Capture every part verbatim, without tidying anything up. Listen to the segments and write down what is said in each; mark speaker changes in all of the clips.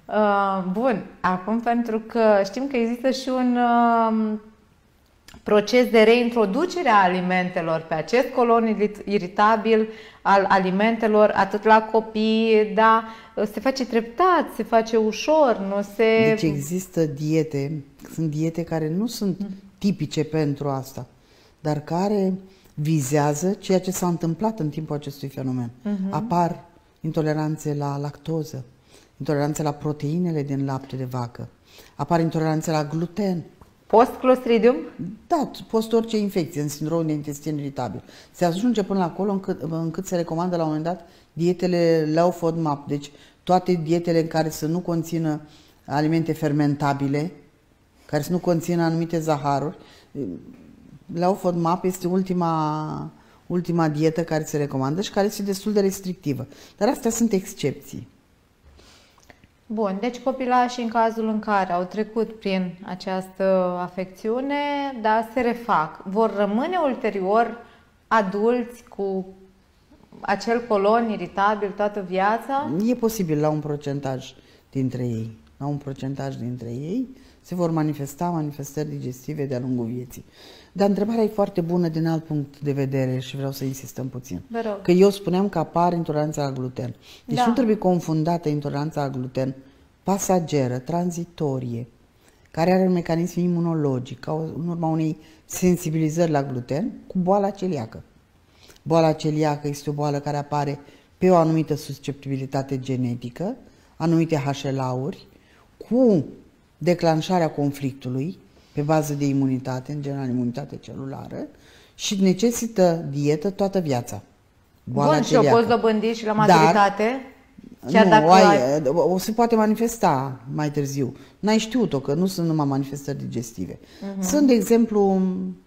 Speaker 1: Uh, bun, acum pentru că știm că există și un uh, proces de reintroducere a alimentelor pe acest colon iritabil al alimentelor, atât la copii, da, se face treptat, se face ușor, nu se...
Speaker 2: Deci există diete, sunt diete care nu sunt tipice pentru asta, dar care vizează ceea ce s-a întâmplat în timpul acestui fenomen. Uh-huh. Apar intoleranțe la lactoză, intoleranțe la proteinele din lapte de vacă, apar intoleranțe la gluten.
Speaker 1: Post-clostridium?
Speaker 2: Da, post orice infecție în sindromul de intestin iritabil. Se ajunge până la acolo încât, încât se recomandă la un moment dat dietele low FODMAP, deci toate dietele în care să nu conțină alimente fermentabile, care să nu conțină anumite zaharuri. Low FODMAP este ultima, ultima dietă care se recomandă și care este destul de restrictivă. Dar astea sunt excepții.
Speaker 1: Bun, deci copilașii în cazul în care au trecut prin această afecțiune, da, se refac. Vor rămâne ulterior adulți cu acel colon iritabil toată viața?
Speaker 2: E posibil la un procentaj dintre ei. La un procentaj dintre ei se vor manifesta manifestări digestive de-a lungul vieții. Dar întrebarea e foarte bună din alt punct de vedere și vreau să insistăm puțin. Că eu spuneam că apare intoleranța la gluten. Deci da. Nu trebuie confundată intoleranța la gluten pasageră, tranzitorie, care are un mecanism imunologic, ca în urma unei sensibilizări la gluten, cu boala celiacă. Boala celiacă este o boală care apare pe o anumită susceptibilitate genetică, anumite H L A-uri, cu declanșarea conflictului, pe bază de imunitate, în general imunitate celulară, și necesită dietă toată viața.
Speaker 1: Boala Bun, celiacă. Și o poți dobândi și la maturitate? Chiar
Speaker 2: nu,
Speaker 1: dacă
Speaker 2: ai,
Speaker 1: ai...
Speaker 2: o se poate manifesta mai târziu. N-ai știut-o, că nu sunt numai manifestări digestive. Uh-huh. Sunt, de exemplu,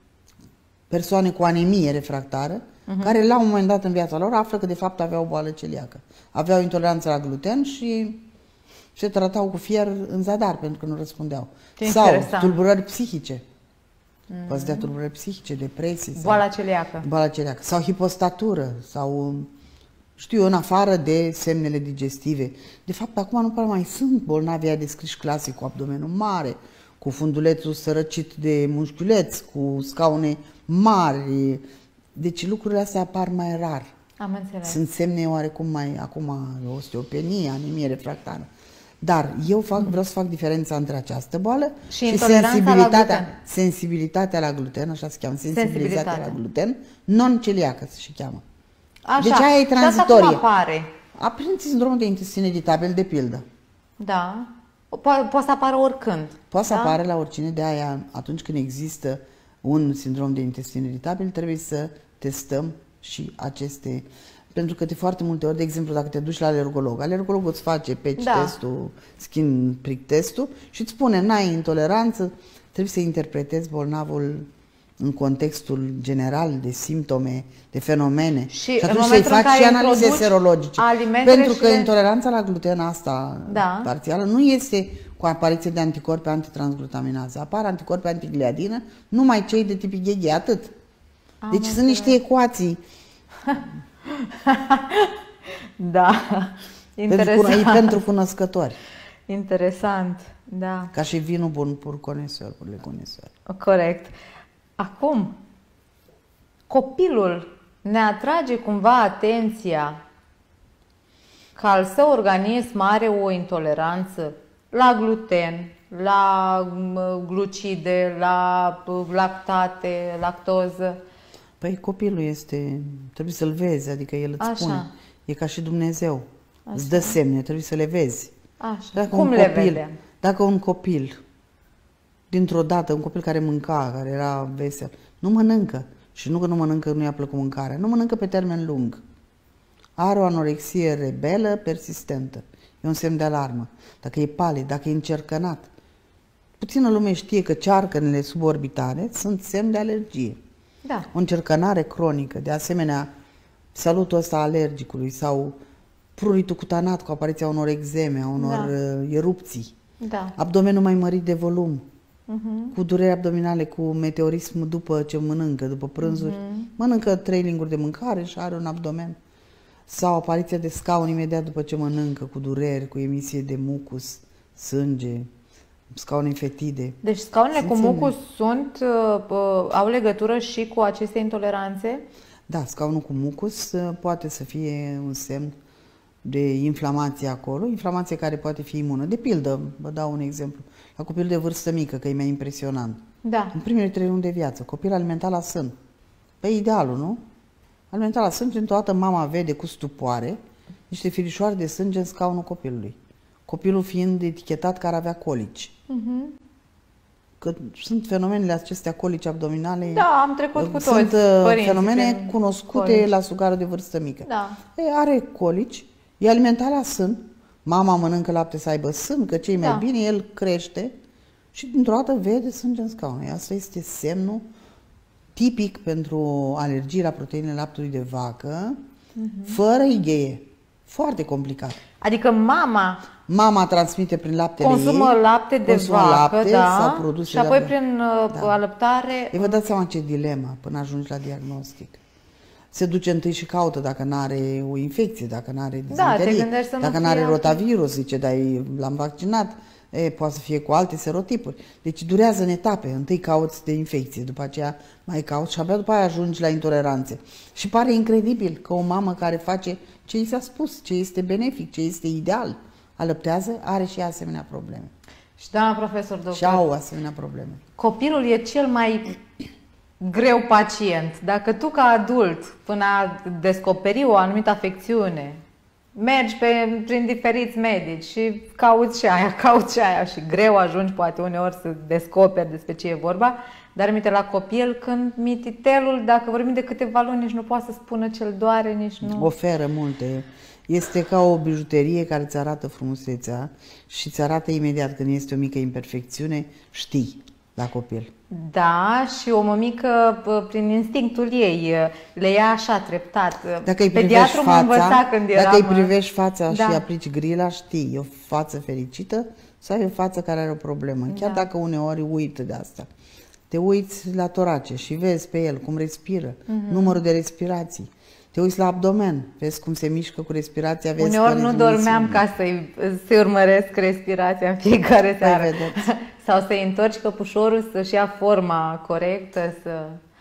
Speaker 2: persoane cu anemie refractară, uh-huh. care la un moment dat în viața lor află că de fapt aveau o boală celiacă. Aveau intoleranță la gluten și se tratau cu fier în zadar pentru că nu răspundeau.
Speaker 1: Ce
Speaker 2: sau
Speaker 1: interesant.
Speaker 2: tulburări psihice. Mm-hmm. Poți dea tulburări psihice, depresii.
Speaker 1: Boala celiacă.
Speaker 2: Boala celiacă. Sau hipostatură. Sau, știu eu, în afară de semnele digestive. De fapt, acum nu prea mai sunt bolnavi aia descriși clasic, cu abdomenul mare, cu fundulețul sărăcit de mușchiuleți, cu scaune mari. Deci lucrurile astea apar mai rar.
Speaker 1: Am înțeles.
Speaker 2: Sunt semne oarecum mai, acum, osteopenie, anemie refractară. Dar eu fac, vreau să fac diferența între această boală și, și sensibilitatea, la sensibilitatea la gluten, așa se cheamă, sensibilitatea la gluten, non-celiacă se și cheamă.
Speaker 1: Așa.
Speaker 2: Deci aia e tranzitorie.
Speaker 1: Și asta cum apare?
Speaker 2: A prin sindromul de intestin iritabil, de pildă.
Speaker 1: Da. Po- poate să apară oricând.
Speaker 2: Poate să
Speaker 1: da?
Speaker 2: apară la oricine, de aia atunci când există un sindrom de intestin iritabil, trebuie să testăm și aceste... Pentru că de foarte multe ori, de exemplu, dacă te duci la alergolog, alergologul îți face patch da. testul, skin prick testul și îți spune, n-ai intoleranță, trebuie să interpretezi bolnavul în contextul general de simptome, de fenomene.
Speaker 1: Și,
Speaker 2: și atunci să-i faci și analize serologice. Pentru că
Speaker 1: le...
Speaker 2: intoleranța la gluten asta
Speaker 1: da.
Speaker 2: parțială nu este cu apariție de anticorpi antitransglutaminază. Apar anticorpi antigliadină, numai cei de tip I G G, atât.
Speaker 1: Am
Speaker 2: deci sunt niște ecuații.
Speaker 1: Da, interesant.
Speaker 2: Pentru, pentru cunoscători.
Speaker 1: Interesant, da.
Speaker 2: Ca și vinul bun pur conesor, pur le conesor.
Speaker 1: Corect. Acum, copilul ne atrage cumva atenția că al său organism are o intoleranță la gluten, la glucide, la lactate, lactoză.
Speaker 2: Păi copilul este, trebuie să-l vezi, adică el îți
Speaker 1: Așa.
Speaker 2: spune. E ca și Dumnezeu.
Speaker 1: Așa.
Speaker 2: Îți dă semne, trebuie să le vezi.
Speaker 1: Așa.
Speaker 2: Dacă
Speaker 1: Cum
Speaker 2: un
Speaker 1: le
Speaker 2: copil,
Speaker 1: vedem?
Speaker 2: Dacă un copil, dintr-o dată, un copil care mânca, care era vesel, nu mănâncă, și nu că nu mănâncă, nu i-a plăcut mâncarea, nu mănâncă pe termen lung, are o anorexie rebelă persistentă, e un semn de alarmă. Dacă e palid, dacă e încercănat, puțină lume știe că cearcănele suborbitare sunt semn de alergie.
Speaker 1: Da.
Speaker 2: O încercănare cronică, de asemenea, salutul ăsta alergicului sau pruritul cutanat cu apariția unor exeme, a unor da. erupții,
Speaker 1: da.
Speaker 2: abdomenul mai mărit de volum,
Speaker 1: uh-huh.
Speaker 2: cu dureri abdominale, cu meteorism după ce mănâncă, după prânzuri, uh-huh. mănâncă trei linguri de mâncare și are un abdomen, sau apariția de scaun imediat după ce mănâncă, cu dureri, cu emisie de mucus, sânge, scaune fetide.
Speaker 1: Deci scaunele
Speaker 2: Sunt
Speaker 1: cu mucus
Speaker 2: semne.
Speaker 1: sunt, uh, uh, au legătură și cu aceste intoleranțe?
Speaker 2: Da, scaunul cu mucus uh, poate să fie un semn de inflamație acolo, inflamație care poate fi imună. De pildă, vă dau un exemplu, la copil de vârstă mică, că e mai impresionant.
Speaker 1: Da.
Speaker 2: În primele trei luni de viață, copil alimentat la sân. Pe idealul, nu? Alimentat la sân, printr-o dată mama vede cu stupoare niște firișoare de sânge în scaunul copilului. Copilul fiind etichetat că ar avea colici.
Speaker 1: Uh-huh.
Speaker 2: Că sunt fenomenele acestea colici abdominale.
Speaker 1: Da, am trecut cu toți
Speaker 2: Sunt
Speaker 1: părinții
Speaker 2: fenomene
Speaker 1: prin
Speaker 2: cunoscute
Speaker 1: colici.
Speaker 2: la sugarul de vârstă mică.
Speaker 1: Da.
Speaker 2: E, are colici, e alimentat la sân, mama mănâncă lapte să aibă sân, că ce-i mai
Speaker 1: Da.
Speaker 2: bine, el crește și dintr-o dată vede sânge în scaun. Asta este semnul tipic pentru alergii la proteinele laptului de vacă, uh-huh. fără ighe. Foarte complicat.
Speaker 1: Adică mama
Speaker 2: Mama transmite prin laptele
Speaker 1: consumă
Speaker 2: ei,
Speaker 1: lapte de
Speaker 2: consumă
Speaker 1: vacă,
Speaker 2: lapte
Speaker 1: da,
Speaker 2: sau produse
Speaker 1: și apoi
Speaker 2: de
Speaker 1: prin uh,
Speaker 2: Da.
Speaker 1: alăptare...
Speaker 2: E, vă dați seama ce dilemă până ajungi la diagnostic. Se duce întâi și caută dacă nu are o infecție, dacă nu are
Speaker 1: Da, te
Speaker 2: dizenterie,
Speaker 1: gândești să nu
Speaker 2: dacă nu
Speaker 1: fie
Speaker 2: are
Speaker 1: altă-
Speaker 2: rotavirus, zice, dar e- l-am vaccinat, e, poate să fie cu alte serotipuri. Deci durează în etape. Întâi cauți de infecție, după aceea mai cauți și abia după aia ajungi la intoleranțe. Și pare incredibil că o mamă care face ce i s-a spus, ce este benefic, ce este ideal, alăptează, are și ea asemenea probleme.
Speaker 1: Și doamna profesor, doctor,
Speaker 2: Și au asemenea probleme.
Speaker 1: copilul e cel mai greu pacient. Dacă tu ca adult, până a descoperi o anumită afecțiune, mergi pe, prin diferiți medici și cauți și aia, cauți și aia și greu ajungi poate uneori să descoperi despre ce e vorba, dar minte la copil când mititelul, dacă vorbim de câteva luni, nici nu poate să spună ce-l doare, nici nu...
Speaker 2: Oferă multe. Este ca o bijuterie care îți arată frumusețea și îți arată imediat când este o mică imperfecțiune, știi la copil.
Speaker 1: Da, și o mămică, bă, prin instinctul ei, le ia așa, treptat.
Speaker 2: Dacă îi privești
Speaker 1: Pediatrul mă învăța
Speaker 2: fața,
Speaker 1: când eram...
Speaker 2: dacă îi privești fața
Speaker 1: Da.
Speaker 2: și aplici grila, știi, e o față fericită sau e o față care are o problemă. Chiar
Speaker 1: Da.
Speaker 2: dacă uneori uită de asta. Te uiți la torace și vezi pe el cum respiră, uh-huh. numărul de respirații. Te uiți la abdomen, vezi cum se mișcă cu respirația, vezi
Speaker 1: Uneori
Speaker 2: care
Speaker 1: nu
Speaker 2: dimensiune.
Speaker 1: dormeam ca să-i, să-i urmăresc respirația în fiecare seară.
Speaker 2: vedeți.
Speaker 1: Sau să-i întorci căpușorul să-și ia forma corectă. Să...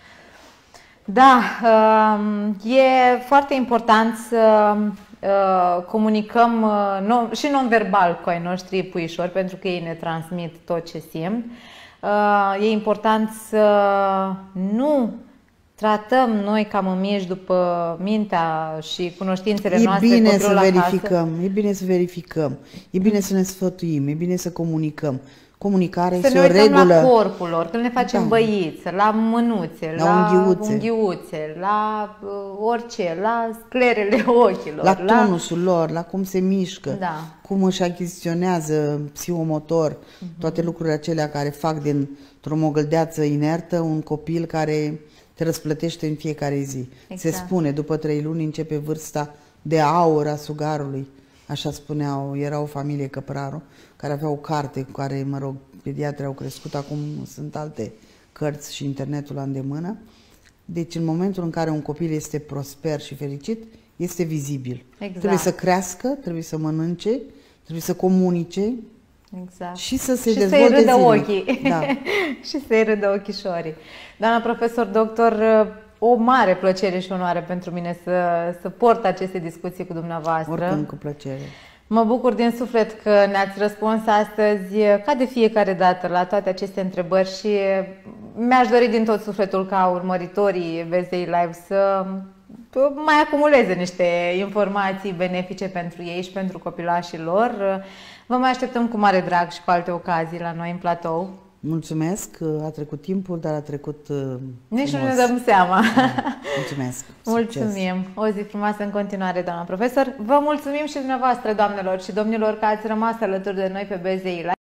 Speaker 1: Da, um, e foarte important să uh, comunicăm uh, non, și non-verbal cu ai noștri puișori, pentru că ei ne transmit tot ce simt. Uh, e important să nu tratăm noi ca mămieși după mintea și cunoștințele
Speaker 2: E
Speaker 1: noastre
Speaker 2: bine
Speaker 1: copilul
Speaker 2: să
Speaker 1: acasă.
Speaker 2: verificăm, e bine să verificăm, e bine să ne sfătuim, e bine să comunicăm. Comunicarea
Speaker 1: Să
Speaker 2: este
Speaker 1: ne
Speaker 2: o
Speaker 1: uităm
Speaker 2: regulă.
Speaker 1: la corpul lor, când ne facem
Speaker 2: Da.
Speaker 1: băițe, la mânuțe,
Speaker 2: La
Speaker 1: la,
Speaker 2: unghiuțe.
Speaker 1: unghiuțe, la uh, orice, la sclerele ochilor.
Speaker 2: La tonusul lor, la cum se mișcă,
Speaker 1: Da.
Speaker 2: cum își achiziționează psihomotor, uh-huh. toate lucrurile acelea care fac dintr-o mogăldeață inertă un copil care te răsplătește în fiecare zi.
Speaker 1: Exact.
Speaker 2: Se spune, după trei luni începe vârsta de aur a sugarului. Așa spuneau, era o familie Căpraru, care avea o carte cu care, mă rog, pediatrii au crescut, acum sunt alte cărți și internetul la îndemână. Deci în momentul în care un copil este prosper și fericit, este vizibil.
Speaker 1: Exact.
Speaker 2: Trebuie să crească, trebuie să mănânce, trebuie să comunice
Speaker 1: Exact.
Speaker 2: și să se
Speaker 1: și să-i
Speaker 2: dezvolte
Speaker 1: râdă
Speaker 2: zilnic.
Speaker 1: ochii.
Speaker 2: Da.
Speaker 1: Și să-i râdă ochișorii. Doamna profesor, doctor, o mare plăcere și onoare pentru mine să, să port aceste discuții cu dumneavoastră.
Speaker 2: Oricum cu plăcere.
Speaker 1: Mă bucur din suflet că ne-ați răspuns astăzi, ca de fiecare dată, la toate aceste întrebări și mi-aș dori din tot sufletul ca urmăritorii V Z I Live să mai acumuleze niște informații benefice pentru ei și pentru copilașii lor. Vă mai așteptăm cu mare drag și cu alte ocazii la noi în platou.
Speaker 2: Mulțumesc, a trecut timpul, dar a trecut
Speaker 1: Nici
Speaker 2: frumos.
Speaker 1: nu ne dăm seama.
Speaker 2: Da. Mulțumesc.
Speaker 1: Mulțumim. O zi frumoasă în continuare, doamna profesor. Vă mulțumim și dumneavoastră, doamnelor și domnilor, că ați rămas alături de noi pe B Z I Live.